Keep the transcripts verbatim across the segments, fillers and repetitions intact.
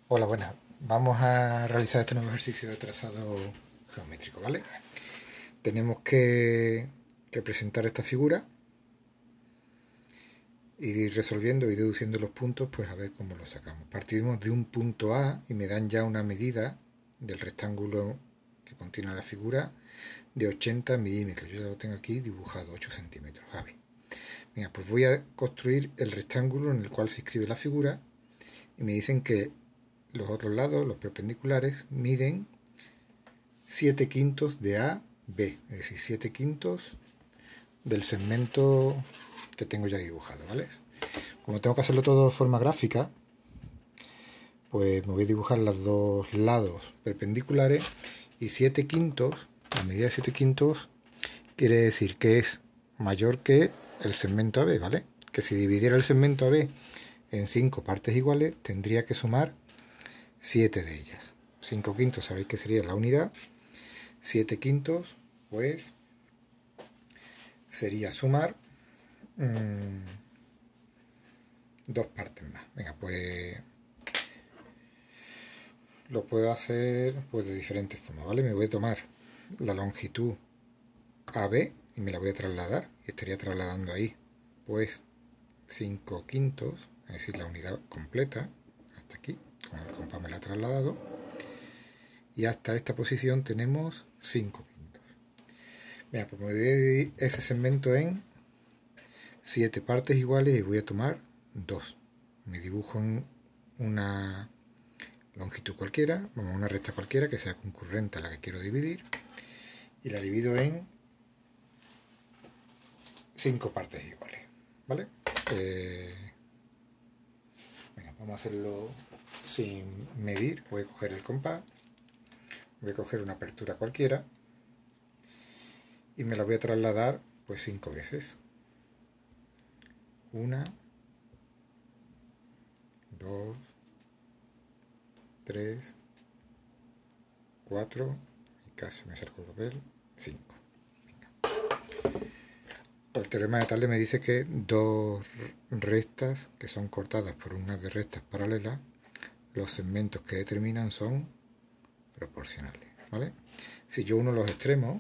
Hola, buenas. Vamos a realizar este nuevo ejercicio de trazado geométrico, ¿vale? Tenemos que representar esta figura y ir resolviendo y deduciendo los puntos, pues a ver cómo lo sacamos. Partimos de un punto A y me dan ya una medida del rectángulo que contiene la figura de ochenta milímetros. Yo ya lo tengo aquí dibujado, ocho centímetros. A ver. Venga, pues voy a construir el rectángulo en el cual se inscribe la figura y me dicen que los otros lados, los perpendiculares, miden siete quintos de A, B, es decir, siete quintos del segmento que tengo ya dibujado, ¿vale? Como tengo que hacerlo todo de forma gráfica, pues me voy a dibujar los dos lados perpendiculares y siete quintos, la medida de siete quintos quiere decir que es mayor que el segmento A B, ¿vale? Que si dividiera el segmento A B en cinco partes iguales, tendría que sumar siete de ellas. cinco quintos sabéis que sería la unidad. siete quintos, pues, sería sumar mmm, dos partes más. Venga, pues lo puedo hacer pues de diferentes formas, ¿vale? Me voy a tomar la longitud A B y me la voy a trasladar. Y estaría trasladando ahí, pues, cinco quintos, es decir, la unidad completa, hasta aquí, con el compás me la ha trasladado. Y hasta esta posición tenemos cinco quintos. Mira, pues me voy a dividir ese segmento en siete partes iguales y voy a tomar dos. Me dibujo en una longitud cualquiera, vamos a una recta cualquiera que sea concurrente a la que quiero dividir y la divido en cinco partes iguales, ¿vale? Eh, venga, vamos a hacerlo sin medir. Voy a coger el compás, voy a coger una apertura cualquiera y me la voy a trasladar pues cinco veces. Una, dos, tres, cuatro, y casi me acerco el papel, cinco. El teorema de Thales me dice que dos rectas que son cortadas por unas de rectas paralelas, los segmentos que determinan son proporcionales, ¿vale? Si yo uno los extremos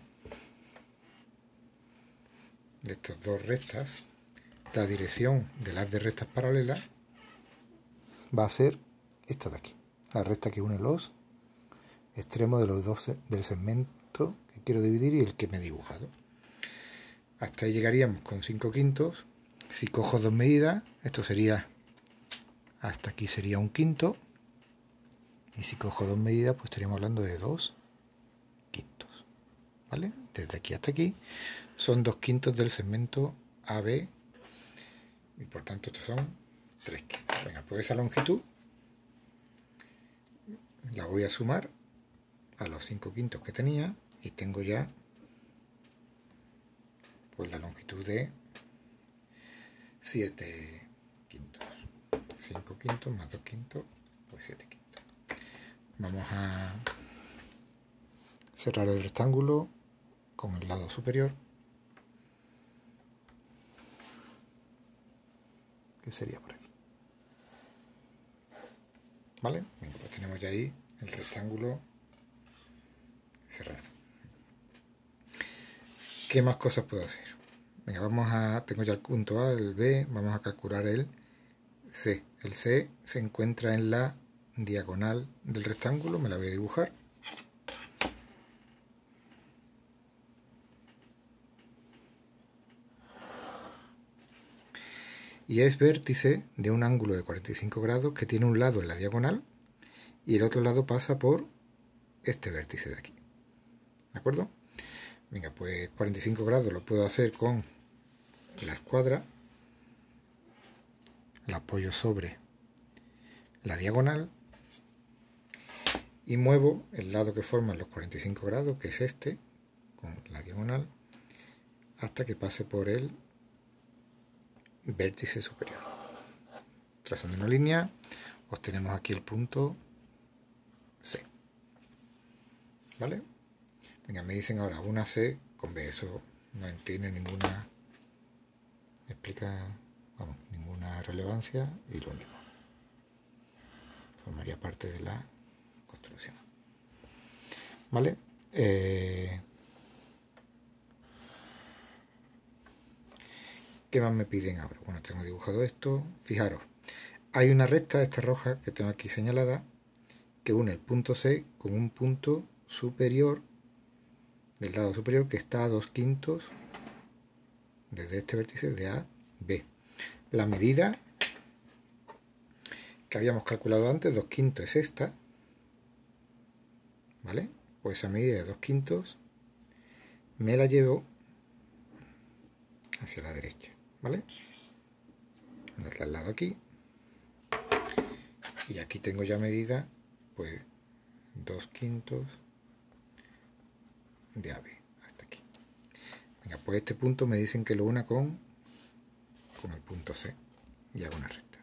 de estas dos rectas, la dirección de las de rectas paralelas va a ser esta de aquí, la recta que une los extremos de los dos del segmento que quiero dividir y el que me he dibujado. Hasta ahí llegaríamos con cinco quintos. Si cojo dos medidas, esto sería, hasta aquí sería un quinto. Y si cojo dos medidas, pues estaríamos hablando de dos quintos. ¿Vale? Desde aquí hasta aquí son dos quintos del segmento A B. Y por tanto estos son tres quintos. Venga, pues esa longitud la voy a sumar a los cinco quintos que tenía y tengo ya pues la longitud de siete quintos. cinco quintos más dos quintos, pues siete quintos. Vamos a cerrar el rectángulo con el lado superior, que sería por aquí. ¿Vale? Bueno, pues tenemos ya ahí el rectángulo cerrado. ¿Qué más cosas puedo hacer? Venga, vamos a, tengo ya el punto A, el B, vamos a calcular el C. El C se encuentra en la diagonal del rectángulo, me la voy a dibujar. Y es vértice de un ángulo de cuarenta y cinco grados que tiene un lado en la diagonal y el otro lado pasa por este vértice de aquí. ¿De acuerdo? Venga, pues cuarenta y cinco grados lo puedo hacer con la escuadra. La apoyo sobre la diagonal y muevo el lado que forman los cuarenta y cinco grados, que es este, con la diagonal, hasta que pase por el vértice superior. Trazando una línea, obtenemos aquí el punto C. ¿Vale? Venga, me dicen ahora una C con B, eso no tiene ninguna, explica, vamos, ninguna relevancia y lo único. formaría parte de la construcción. ¿Vale? Eh, ¿Qué más me piden ahora? Bueno, tengo dibujado esto. Fijaros, hay una recta, esta roja, que tengo aquí señalada, que une el punto C con un punto superior, del lado superior, que está a dos quintos desde este vértice de A, B. La medida que habíamos calculado antes, dos quintos, es esta, ¿vale? Pues esa medida de dos quintos me la llevo hacia la derecha, ¿vale? La traslado aquí y aquí tengo ya medida, pues, dos quintos de A B hasta aquí. Venga, pues este punto me dicen que lo una con, con el punto C y hago una recta.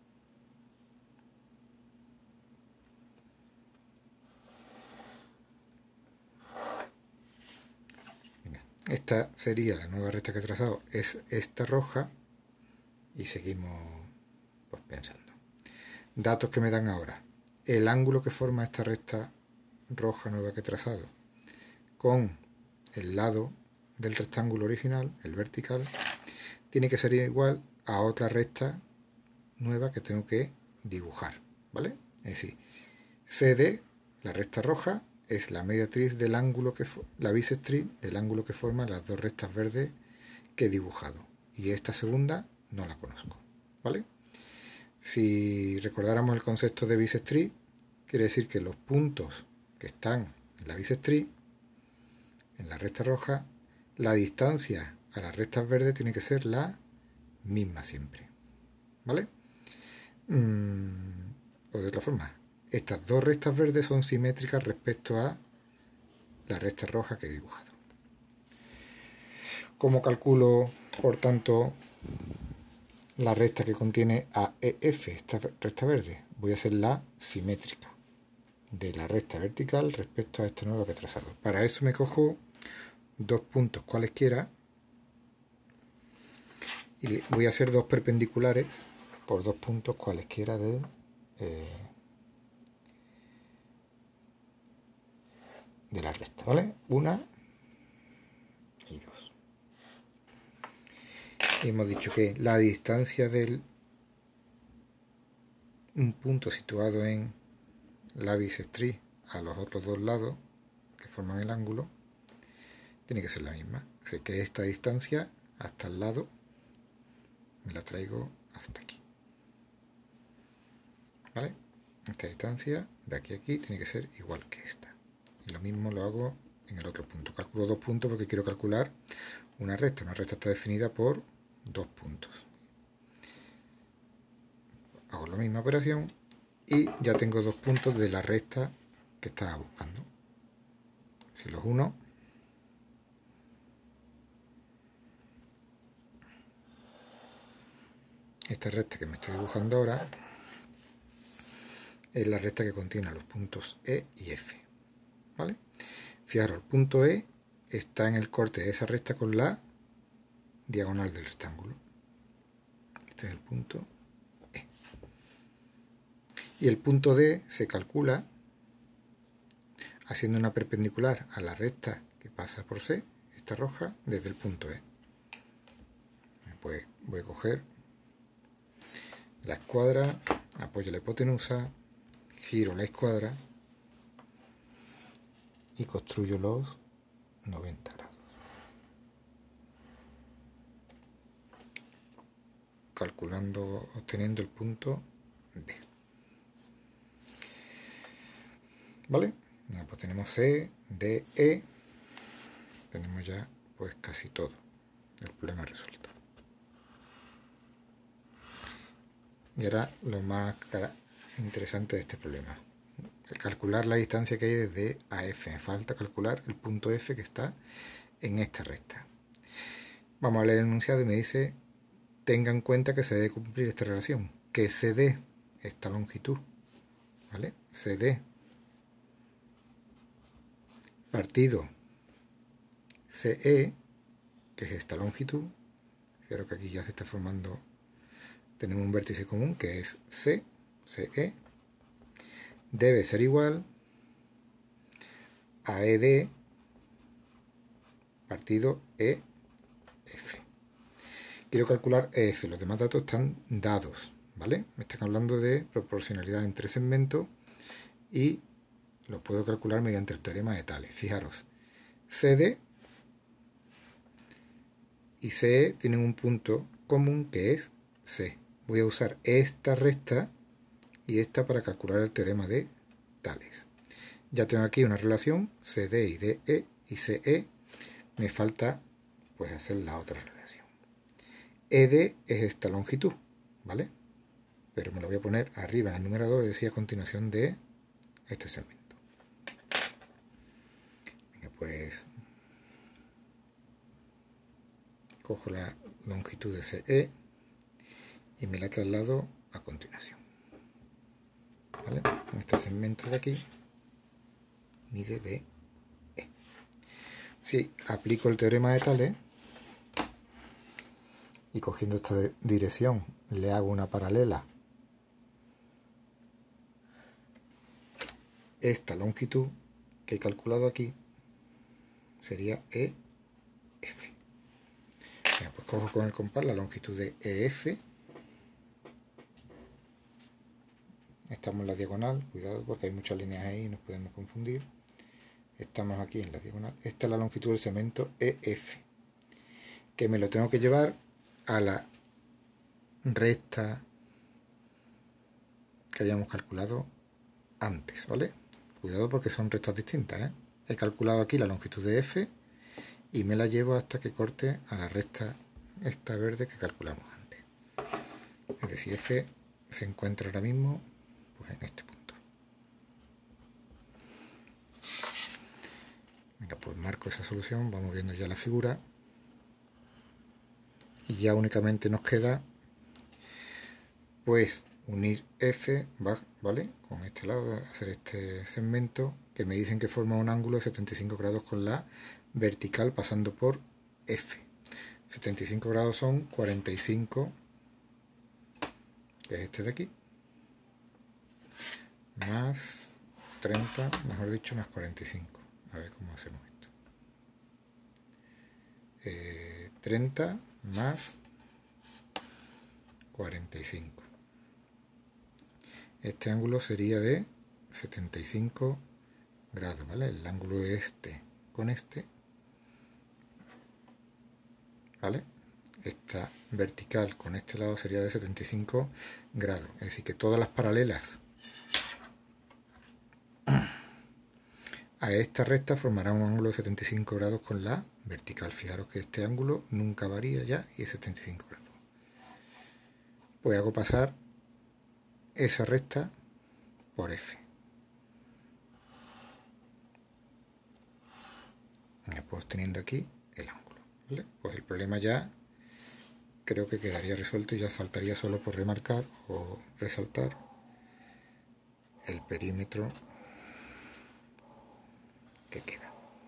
Venga, esta sería la nueva recta que he trazado, es esta roja y seguimos pues pensando. Datos que me dan ahora. El ángulo que forma esta recta roja nueva que he trazado con el lado del rectángulo original, el vertical, tiene que ser igual a otra recta nueva que tengo que dibujar, ¿vale? Es decir, C D, la recta roja, es la mediatriz del ángulo que la bisectriz del ángulo que forma las dos rectas verdes que he dibujado. Y esta segunda no la conozco, ¿vale? Si recordáramos el concepto de bisectriz, quiere decir que los puntos que están en la bisectriz, en la recta roja, la distancia a las rectas verdes tiene que ser la misma siempre, ¿vale? Mm, o de otra forma, estas dos rectas verdes son simétricas respecto a la recta roja que he dibujado. ¿Cómo calculo, por tanto, la recta que contiene a E F, esta recta verde? Voy a hacer la simétrica de la recta vertical respecto a esta nueva que he trazado. Para eso me cojo dos puntos cualesquiera y voy a hacer dos perpendiculares por dos puntos cualesquiera de, eh, de la recta, ¿vale? Una y dos. Y hemos dicho que la distancia de un punto situado en la bisectriz a los otros dos lados que forman el ángulo tiene que ser la misma. Así que esta distancia hasta el lado me la traigo hasta aquí, ¿vale? Esta distancia de aquí a aquí tiene que ser igual que esta. Y lo mismo lo hago en el otro punto. Calculo dos puntos porque quiero calcular una recta. Una recta está definida por dos puntos. Hago la misma operación y ya tengo dos puntos de la recta que estaba buscando. Si los uno, esta recta que me estoy dibujando ahora es la recta que contiene los puntos E y F, ¿vale? Fijaros, el punto E está en el corte de esa recta con la diagonal del rectángulo. Este es el punto E. Y el punto D se calcula haciendo una perpendicular a la recta que pasa por C, esta roja, desde el punto E. Pues voy a coger la escuadra, apoyo la hipotenusa, giro la escuadra y construyo los noventa grados. Calculando, obteniendo el punto D. ¿Vale? Pues tenemos C, D, E. Tenemos ya pues casi todo el problema resuelto. Y ahora lo más interesante de este problema. Calcular la distancia que hay desde A F. Me falta calcular el punto F que está en esta recta. Vamos a leer el enunciado y me dice: tenga en cuenta que se debe cumplir esta relación, que C D, esta longitud, ¿vale? C D partido C E, que es esta longitud. Fijaros que aquí ya se está formando, tenemos un vértice común que es C, C E, debe ser igual a E D partido E F. Quiero calcular E F, los demás datos están dados, ¿vale? Me están hablando de proporcionalidad entre segmentos y lo puedo calcular mediante el teorema de Tales. Fijaros, C D y C E tienen un punto común que es C. Voy a usar esta recta y esta para calcular el teorema de Tales. Ya tengo aquí una relación C D y D E y C E. Me falta pues hacer la otra relación. E D es esta longitud, ¿vale? Pero me lo voy a poner arriba en el numerador, es decir, a continuación de este segmento. Venga, pues cojo la longitud de C E y me la traslado a continuación, ¿vale? Este segmento de aquí mide D E. Si aplico el teorema de Tales y cogiendo esta dirección le hago una paralela, esta longitud que he calculado aquí sería E F. Bien, pues cojo con el compás la longitud de E F. Estamos en la diagonal, cuidado porque hay muchas líneas ahí y nos podemos confundir. Estamos aquí en la diagonal. Esta es la longitud del segmento E F, que me lo tengo que llevar a la recta que hayamos calculado antes, ¿vale? Cuidado porque son rectas distintas, ¿eh? He calculado aquí la longitud de F y me la llevo hasta que corte a la recta esta verde que calculamos antes. Es decir, F se encuentra ahora mismo pues en este punto. Venga, pues marco esa solución, vamos viendo ya la figura y ya únicamente nos queda pues unir F, ¿vale? Con este lado, hacer este segmento que me dicen que forma un ángulo de setenta y cinco grados con la vertical pasando por F. setenta y cinco grados son cuarenta y cinco, que es este de aquí, más treinta, mejor dicho, más cuarenta y cinco. A ver cómo hacemos esto. Eh, treinta más cuarenta y cinco. Este ángulo sería de setenta y cinco grados, ¿vale? El ángulo de este con este, ¿vale? Esta vertical con este lado sería de setenta y cinco grados. Es decir, que todas las paralelas a esta recta formarán un ángulo de setenta y cinco grados con la vertical. Fijaros que este ángulo nunca varía ya y es setenta y cinco grados. Pues hago pasar esa recta por F. Ya pues teniendo aquí el ángulo, ¿vale? Pues el problema ya creo que quedaría resuelto y ya faltaría solo por remarcar o resaltar el perímetro que queda.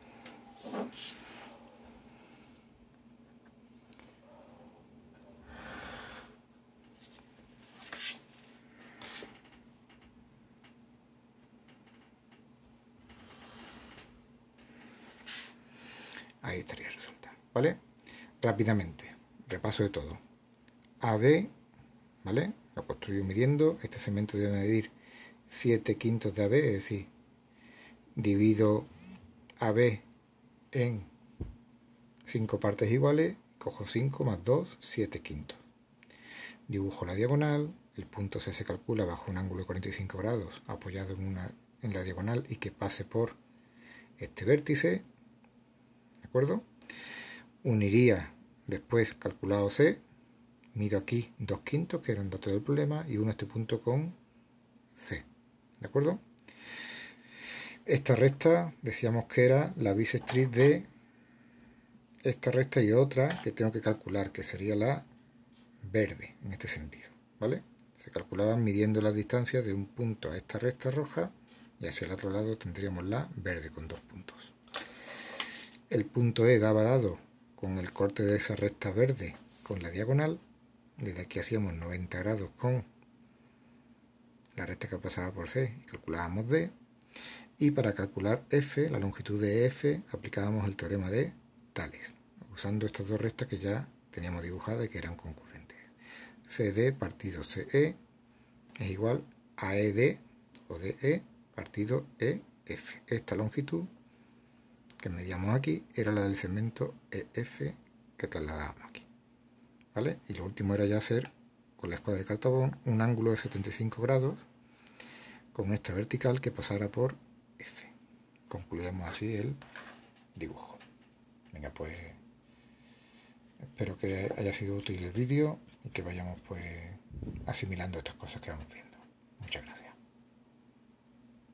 Ahí estaría el resultado, ¿vale? Rápidamente, repaso de todo. A B, ¿vale? Lo construyo midiendo. Este segmento debe medir siete quintos de A B, es decir, divido A B en cinco partes iguales, cojo cinco más dos, siete quintos. Dibujo la diagonal, el punto C se calcula bajo un ángulo de cuarenta y cinco grados, apoyado en, una, en la diagonal y que pase por este vértice. ¿De acuerdo? Uniría después calculado C, mido aquí dos quintos, que era un dato del problema, y uno este punto con C. ¿De acuerdo? Esta recta decíamos que era la bisectriz de esta recta y otra que tengo que calcular, que sería la verde en este sentido, ¿vale? Se calculaban midiendo las distancias de un punto a esta recta roja y hacia el otro lado tendríamos la verde con dos puntos. El punto E daba dado con el corte de esa recta verde con la diagonal. Desde aquí hacíamos noventa grados con la recta que pasaba por C, y calculábamos D. Y para calcular F, la longitud de F, aplicábamos el teorema de Tales, usando estas dos rectas que ya teníamos dibujadas y que eran concurrentes. C D partido C E es igual a E D o D E partido E F. Esta longitud que medíamos aquí era la del segmento E F que trasladábamos aquí, ¿vale? Y lo último era ya hacer con la escuadra de Cartabón un ángulo de setenta y cinco grados con esta vertical que pasara por F. Concluimos así el dibujo. Venga, pues espero que haya sido útil el vídeo y que vayamos pues asimilando estas cosas que vamos viendo. Muchas gracias.